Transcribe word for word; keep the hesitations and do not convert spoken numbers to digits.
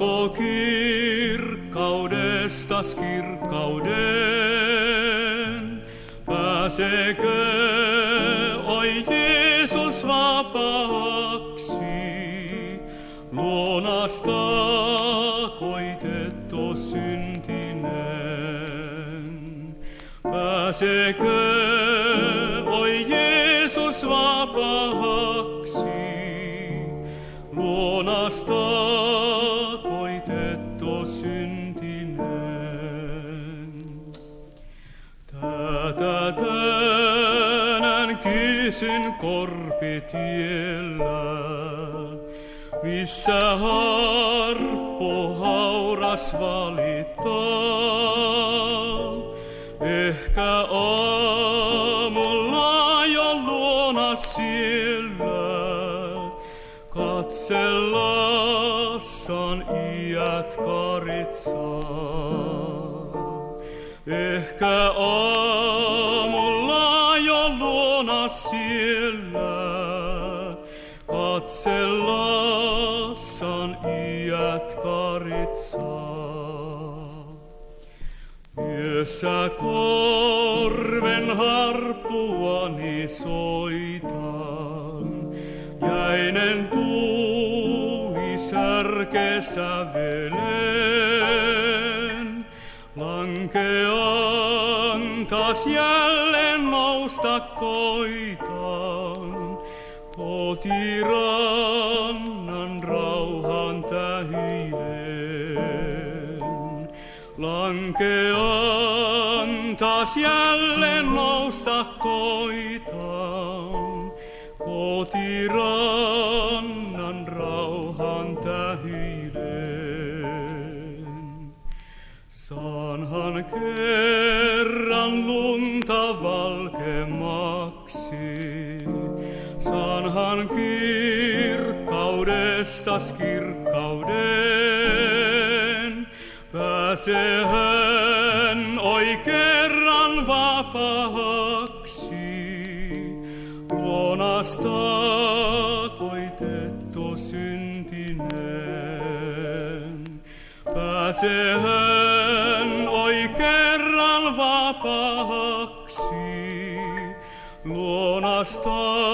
saako kirkkaudestas kirkkauden? Pääsekö, oi Jeesus, vapaaksi? Luonasta koitettu syntinen. Pääsekö, oi Jeesus, vapaaksi? Luonasta koitettu syntinen. Tätä tänään kysyn korpitiellä, missä harppu hauras valittaa. Ehkä aamulla jo luona siellä, katsellassaan iät karitsaa. Ehkä aamulla jo luona siellä, katsellassaan iät karitsaa. Yössä korven harppuani soitan, jäinen tuuli särke sävelen. Lankean taas jälleen nousta koitan, kotirannan rauhan tähden. Lankean taas jälleen nousta koitan, kotirannan rauhan tähden. Saanhan kerran lunta valkemaksi, saanhan kirkkaudestas kirkkauden. Pääsehän oi kerran vapaaksi, luonasta koitettu syntinen. Pääsehän oi kerran vapaaksi, luonasta